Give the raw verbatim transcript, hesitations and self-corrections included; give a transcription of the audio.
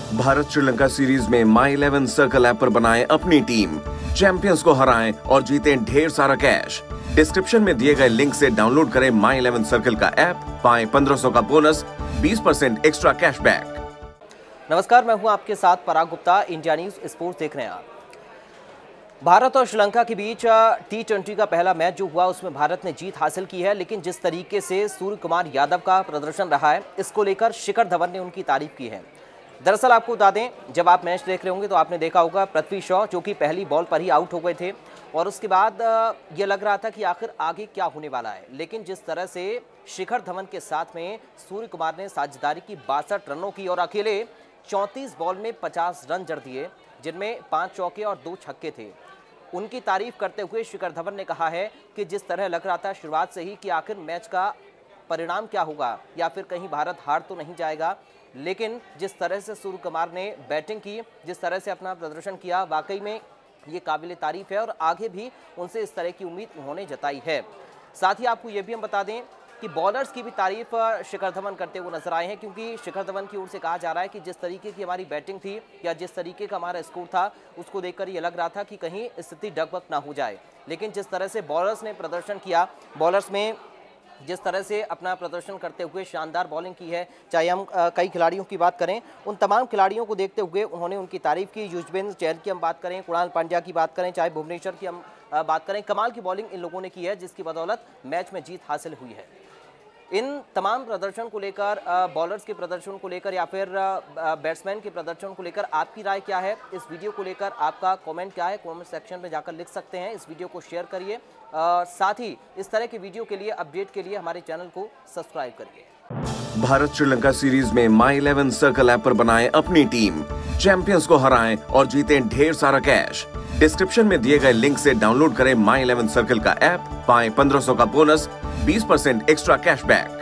Bharat Sri Lanka series में माई eleven circle app पर बनाएं अपनी टीम, चैंपियंस को हराएं और जीतें ढेर सारा कैश। डिस्क्रिप्शन में दिए गए लिंक से डाउनलोड करें माई इलेवन सर्कल का ऐप, पाएं पंद्रह सौ का बोनस, बीस परसेंट एक्स्ट्रा कैशबैक। नमस्कार, मैं हूं आपके साथ Parag Gupta. India news sports देख रहे हैं आप। भारत और श्रीलंका के बीच टी ट्वेंटी का पहला मैच जो हुआ उसमें भारत ने जीत हासिल की है, लेकिन जिस तरीके से सूर्य कुमार यादव का प्रदर्शन रहा है, इसको लेकर शिखर धवन ने उनकी तारीफ की है। दरअसल आपको बता दें, जब आप मैच देख रहे होंगे तो आपने देखा होगा पृथ्वी शॉ जो कि पहली बॉल पर ही आउट हो गए थे और उसके बाद ये लग रहा था कि आखिर आगे क्या होने वाला है, लेकिन जिस तरह से शिखर धवन के साथ में सूर्य कुमार ने साझेदारी की बासठ रनों की और अकेले चौंतीस बॉल में पचास रन जड़ दिए, जिनमें पांच चौके और दो छक्के थे। उनकी तारीफ करते हुए शिखर धवन ने कहा है कि जिस तरह लग रहा था शुरुआत से ही कि आखिर मैच का परिणाम क्या होगा या फिर कहीं भारत हार तो नहीं जाएगा, लेकिन जिस तरह से सूर्य कुमार ने बैटिंग की, जिस तरह से अपना प्रदर्शन किया, वाकई में ये काबिल तारीफ है और आगे भी उनसे इस तरह की उम्मीद उन्होंने जताई है। साथ ही आपको ये भी हम बता दें कि बॉलर्स की भी तारीफ शिखर धवन करते हुए नजर आए हैं, क्योंकि शिखर धवन की ओर से कहा जा रहा है कि जिस तरीके की हमारी बैटिंग थी या जिस तरीके का हमारा स्कोर था, उसको देखकर ये लग रहा था कि कहीं स्थिति डगमग ना हो जाए, लेकिन जिस तरह से बॉलर्स ने प्रदर्शन किया, बॉलर्स में जिस तरह से अपना प्रदर्शन करते हुए शानदार बॉलिंग की है, चाहे हम आ, कई खिलाड़ियों की बात करें, उन तमाम खिलाड़ियों को देखते हुए उन्होंने उनकी तारीफ की। युजवेंद्र चहल की हम बात करें, कुणाल पांड्या की बात करें, चाहे भुवनेश्वर की हम आ, बात करें, कमाल की बॉलिंग इन लोगों ने की है, जिसकी बदौलत मैच में जीत हासिल हुई है। इन तमाम प्रदर्शन को लेकर, बॉलर्स के प्रदर्शन को लेकर या फिर बैट्समैन के प्रदर्शन को लेकर आपकी राय क्या है? इस वीडियो को लेकर आपका कमेंट क्या है? कमेंट सेक्शन में जाकर लिख सकते हैं। इस वीडियो को शेयर करिए, साथ ही इस तरह के वीडियो के लिए, अपडेट के लिए हमारे चैनल को सब्सक्राइब करिए। भारत श्रीलंका सीरीज में माई इलेवन सर्कल ऐप पर बनाएं अपनी टीम, चैंपियंस को हराएं और जीतें ढेर सारा कैश। डिस्क्रिप्शन में दिए गए लिंक से डाउनलोड करें माई इलेवन सर्कल का ऐप, पाएं पंद्रह सौ का बोनस, बीस परसेंट एक्स्ट्रा कैशबैक।